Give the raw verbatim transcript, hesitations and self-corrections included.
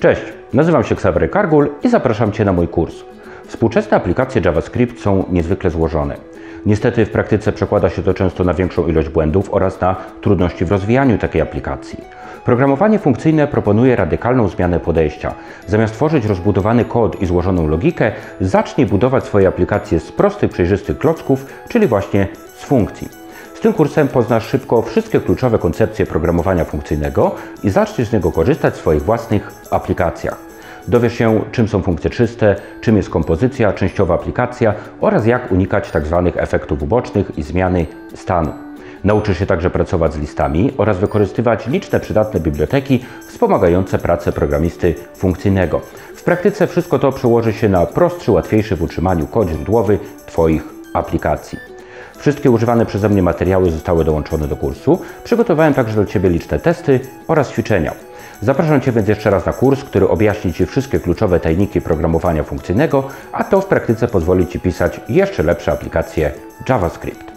Cześć, nazywam się Ksawery Kargul i zapraszam Cię na mój kurs. Współczesne aplikacje JavaScript są niezwykle złożone. Niestety w praktyce przekłada się to często na większą ilość błędów oraz na trudności w rozwijaniu takiej aplikacji. Programowanie funkcyjne proponuje radykalną zmianę podejścia. Zamiast tworzyć rozbudowany kod i złożoną logikę, zacznij budować swoje aplikacje z prostych, przejrzystych klocków, czyli właśnie z funkcji. Z tym kursem poznasz szybko wszystkie kluczowe koncepcje programowania funkcyjnego i zaczniesz z niego korzystać w swoich własnych aplikacjach. Dowiesz się, czym są funkcje czyste, czym jest kompozycja, częściowa aplikacja oraz jak unikać tzw. efektów ubocznych i zmiany stanu. Nauczysz się także pracować z listami oraz wykorzystywać liczne przydatne biblioteki wspomagające pracę programisty funkcyjnego. W praktyce wszystko to przełoży się na prostszy, łatwiejszy w utrzymaniu kod źródłowy Twoich aplikacji. Wszystkie używane przeze mnie materiały zostały dołączone do kursu. Przygotowałem także dla Ciebie liczne testy oraz ćwiczenia. Zapraszam Cię więc jeszcze raz na kurs, który objaśni Ci wszystkie kluczowe tajniki programowania funkcyjnego, a to w praktyce pozwoli Ci pisać jeszcze lepsze aplikacje JavaScript.